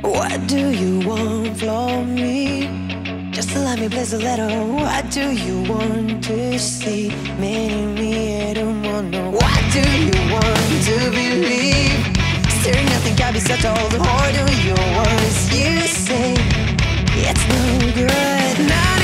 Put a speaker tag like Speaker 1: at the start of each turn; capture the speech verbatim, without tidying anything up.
Speaker 1: What do you want from me? Just to let me place a letter. What do you want to see? Meaning me, I don't want no. What do you want to believe? Staring nothing can be settled. Or do your words you say it's no good? Nah,